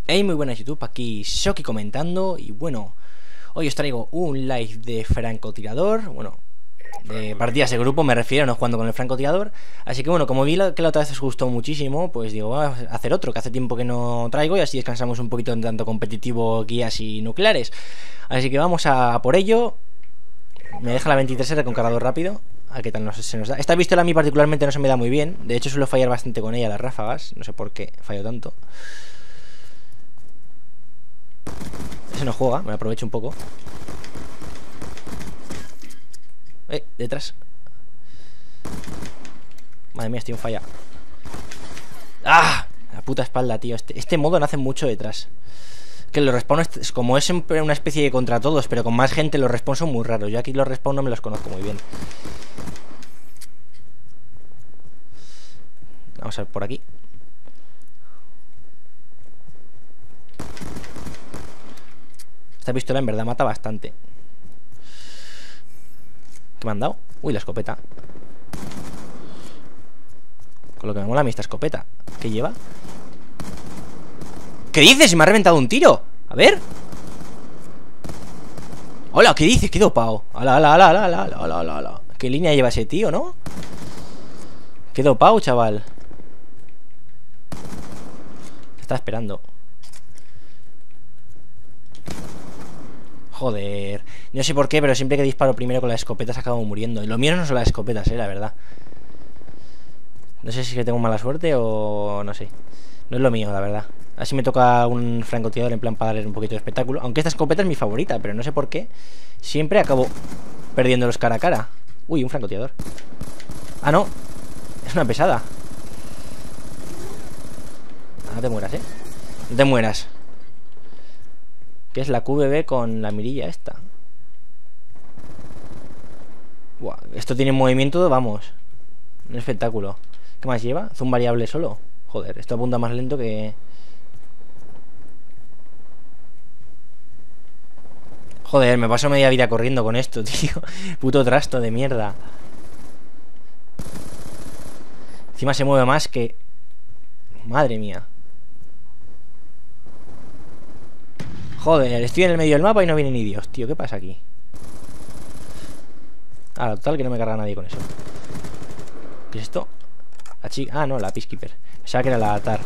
Hey, muy buenas YouTube, aquí Shoki comentando. Y bueno, hoy os traigo un live de francotirador. Bueno, de partidas de grupo me refiero, no jugando con el francotirador. Así que bueno, como vi que la otra vez os gustó muchísimo, pues digo, vamos a hacer otro, que hace tiempo que no traigo. Y así descansamos un poquito en tanto competitivo, guías y nucleares. Así que vamos a por ello. Me deja la 23R con cargador rápido. ¿A qué tal se nos da? Esta pistola a mí particularmente no se me da muy bien. De hecho suelo fallar bastante con ella las ráfagas. No sé por qué fallo tanto. Ese no juega, me aprovecho un poco. Detrás. Madre mía, estoy en falla. ¡Ah! La puta espalda, tío. Este modo no hace mucho detrás. Que los respawns, como es una especie de contra todos, pero con más gente, los respawns son muy raros. Yo aquí los respawns no me los conozco muy bien. Vamos a ver por aquí. Esta pistola en verdad mata bastante. ¿Qué me han dado? Uy, la escopeta. Con lo que me mola a mí esta escopeta. ¿Qué lleva? ¿Qué dices? Se me ha reventado un tiro. A ver. Hola, ¿qué dices? Qué dopado. Ala, ala, ala, ala, ala, ala, ala, ala. ¿Qué línea lleva ese tío, no? Qué dopado, chaval. Se está esperando. Joder. No sé por qué, pero siempre que disparo primero con las escopetas acabo muriendo. Y lo mío no son las escopetas, la verdad. No sé si es que tengo mala suerte o no sé. No es lo mío, la verdad. Así me toca un francotirador en plan para darle un poquito de espectáculo. Aunque esta escopeta es mi favorita, pero no sé por qué siempre acabo perdiéndolos cara a cara. Uy, un francotirador. Ah, no. Es una pesada. No te mueras, no te mueras. Que es la QBB con la mirilla esta. Buah, esto tiene movimiento, vamos. Un espectáculo. ¿Qué más lleva? Zoom variable solo. Joder, esto apunta más lento que... Joder, me paso media vida corriendo con esto, tío. Puto trasto de mierda. Encima se mueve más que... Madre mía. Joder, estoy en el medio del mapa y no viene ni Dios, tío. ¿Qué pasa aquí? Ah, total que no me carga nadie con eso. ¿Qué es esto? La chica... Ah, no, la Peacekeeper. Pensaba que era la ATAR.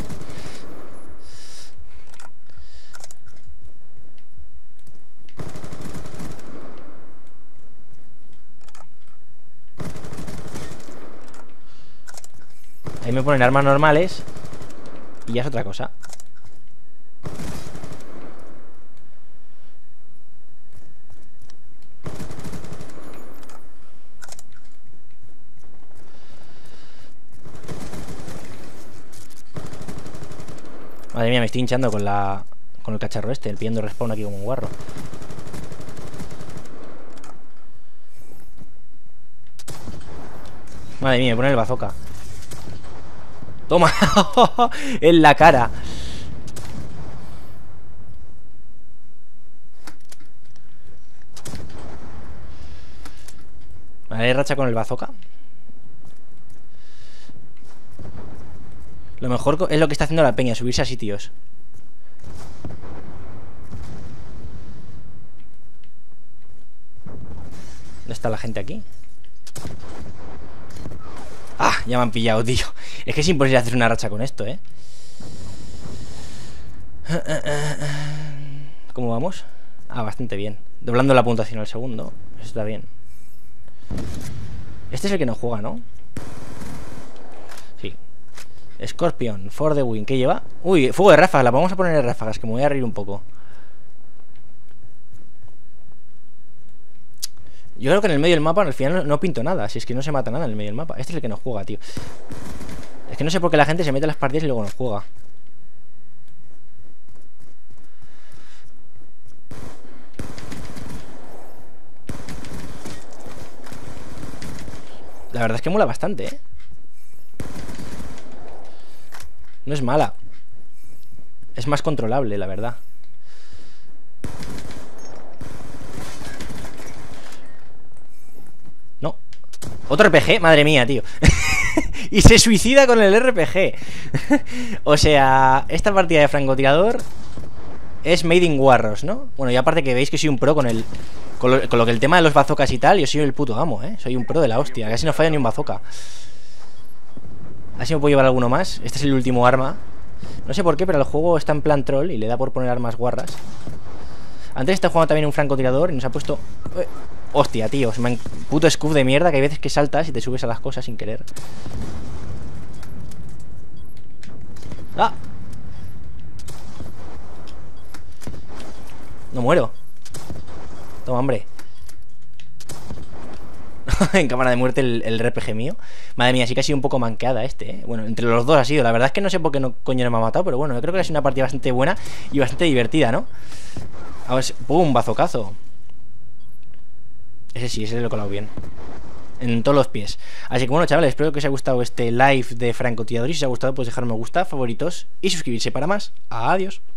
Ahí me ponen armas normales y ya es otra cosa. Madre mía, me estoy hinchando con el cacharro este, el pidiendo respawn aquí como un guarro. Madre mía, me pone el bazooka. Toma. En la cara. Vale, racha con el bazooka. Lo mejor es lo que está haciendo la peña, subirse a sitios. ¿Dónde está la gente aquí? Ah, ya me han pillado, tío. Es que es imposible hacer una racha con esto, ¿Cómo vamos? Ah, bastante bien. Doblando la puntuación al segundo. Eso está bien. Este es el que no juega, ¿no? Sí. Scorpion, for the win. ¿Qué lleva? Uy, fuego de ráfagas. La vamos a poner en ráfagas, que me voy a reír un poco. Yo creo que en el medio del mapa al final no pinto nada. Si es que no se mata nada en el medio del mapa. Este es el que no juega, tío. Es que no sé por qué la gente se mete en las partidas y luego no juega. La verdad es que mola bastante, No es mala. Es más controlable, la verdad. No. Otro RPG, madre mía, tío. Y se suicida con el RPG. O sea, esta partida de francotirador es Made in Warros, ¿no? Bueno, y aparte que veis que soy un pro con el... Con lo que el tema de los bazocas y tal, yo soy el puto amo, ¿eh? Soy un pro de la hostia, casi no falla ni un bazooka. Así me puedo llevar alguno más. Este es el último arma. No sé por qué, pero el juego está en plan troll y le da por poner armas guarras. Antes estaba jugando también un francotirador y nos ha puesto... Hostia, tío, puto scoop de mierda, que hay veces que saltas y te subes a las cosas sin querer. ¡Ah! No muero. Toma, hombre. En cámara de muerte el RPG mío. Madre mía, sí que ha sido un poco manqueada este, ¿eh? Bueno, entre los dos ha sido. La verdad es que no sé por qué no, coño no me ha matado, pero bueno, yo creo que ha sido una partida bastante buena y bastante divertida, ¿no? A ver, ¡pum! Bazocazo. Ese lo he colado bien. En todos los pies. Así que bueno, chavales, espero que os haya gustado este live de francotirador. Y si os ha gustado, pues dejar un me gusta, favoritos y suscribirse para más. Adiós.